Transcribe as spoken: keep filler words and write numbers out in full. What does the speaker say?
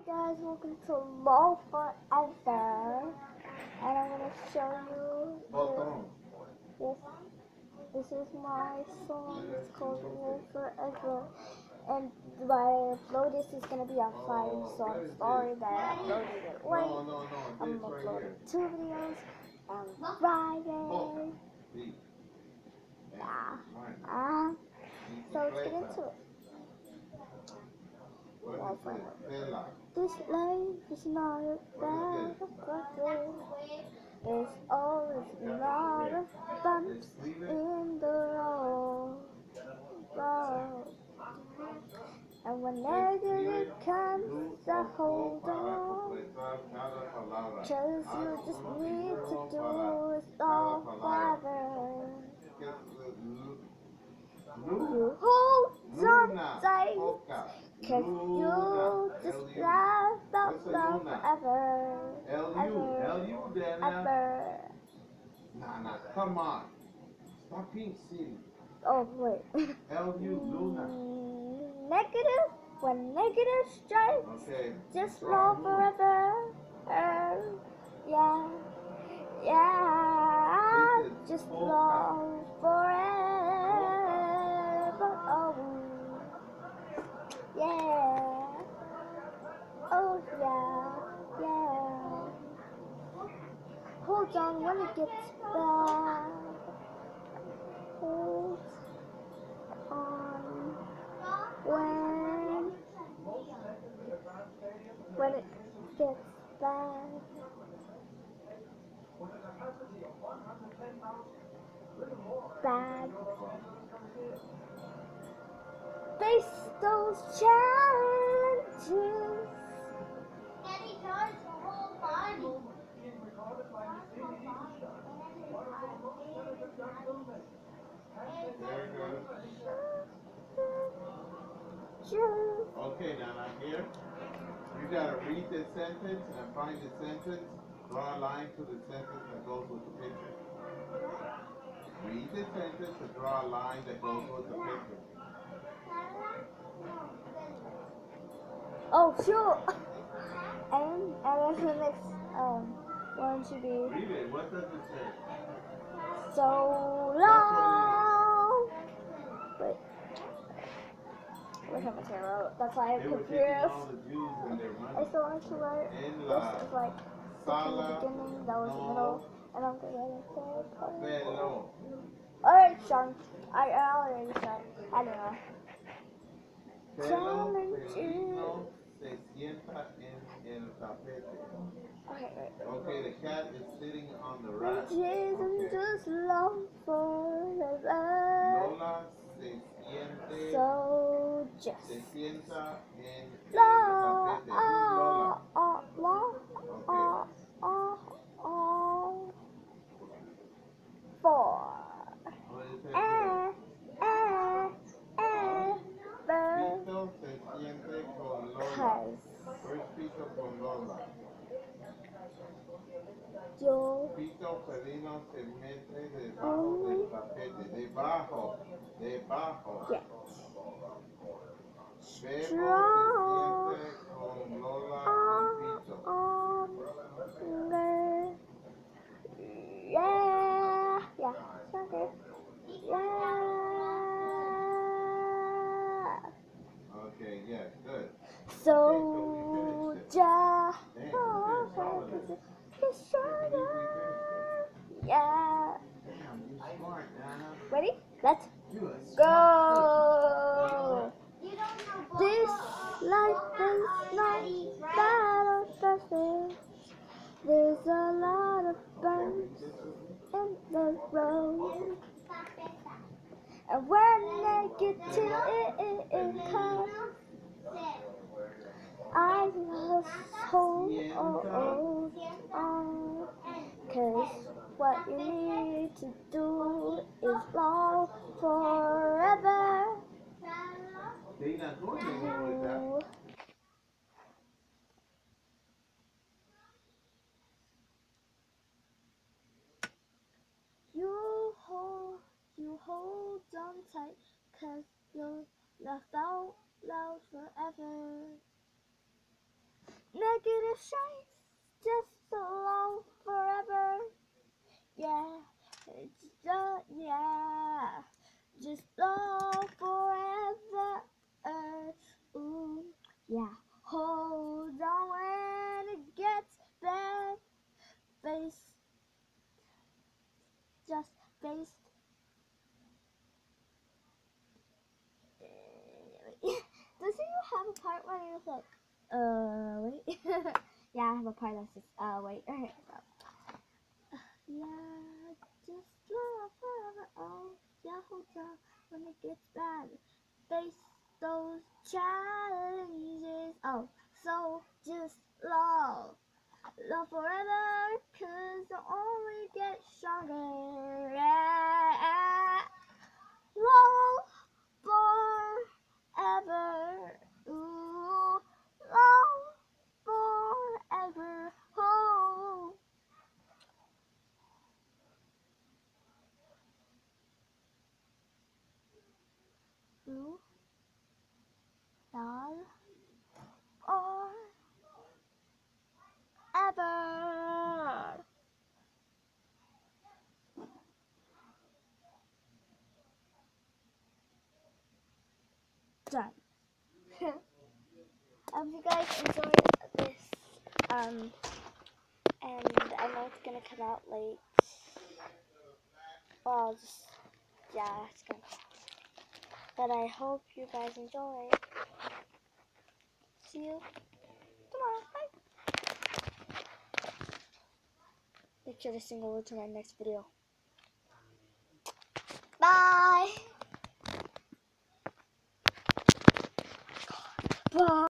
guys, welcome to LOL Forever, and I'm gonna show you this. This, this is my song. It's called LOL Forever, and when I upload this, it's gonna be on fire. So I'm sorry that I uploaded it late. I'm uploading two videos on Friday. Yeah. Uh, so let's get into it. This life is not about perfect. It's always a lot of bumps in the road. road. And when negative comes, I hold on. Cause you just need to do it all forever. You hold on tight, cause you just laugh out loud forever. Ever, ever. Nah, nah, come on. Stop being silly. Oh, wait. L U Luna. Negative, when negative strikes, Okay. just love forever. Uh, yeah, yeah, just love forever. Oh, yeah. Oh, yeah, yeah. Hold on when it gets bad. Hold on when when it gets bad. Bad. Face those challenges. Daddy charged the whole body. Okay, now, now here, you gotta read the sentence and find the sentence, draw a line to the sentence that goes with the picture. Read the sentence and draw a line that goes with the picture. Oh, sure. And, and then the next um, one should be. Read it, what does it say? So long. Wait. Where's my camera? That's why I'm They were confused. taking all the Jews and their money. I still want to write En this la is like in the beginning, that was the middle, and I'm gonna say Velo. alright, Sean. I I already said. I don't know. Pelo felino se sienta en el tapete. Okay, wait. Okay, the cat is sitting on the rat. Jesus Okay. just love forever. Lola se siente, So just se sienta en el Lola. tapete. Who's Lola? Oh, oh, oh, Okay. oh, oh, four. What is it Eh, here? eh, eh, bird. Pito se siente con Lola. Cause Where's Pito con Lola? yo Pito felino se mete debajo only del tapete. Debajo. Debajo. get Bebo se strong siente con Lola on, y Pito. on the yeah, yeah, okay, yeah. Okay, yeah, good. So ja, Damn, oh, you okay, finished solid. it's stronger. Yeah. Damn, you smart, Nana. Ready? Let's You a smart go. You don't know This both life is not battle perfect. There's a lot of bumps in the road. And when negative comes, I must hold on. Cause what you need to do is love forever. They're not going anywhere with that. You hold, you hold on tight, cause you're left out loud forever. it shines just alone forever. Yeah, it's just, yeah, just love forever. Uh, ooh, yeah, hold on when it gets bad. Face, just face. Doesn't you have a part where you're like, uh, wait? Yeah, I have a part that says, uh, wait. Alright, so. Yeah, just love forever. Oh, yeah, hold on when it gets bad. Face those challenges. Oh, so just love. Love forever, cause you only get stronger. Yeah. Love forever. Ooh, love forever. Oh. Ooh, love forever. Done. I hope you guys enjoyed this. Um, and I know it's gonna come out late. Well, I'll just, yeah, it's gonna come out. But I hope you guys enjoy. See you tomorrow. Bye. Make sure to sing over to my next video. Bye.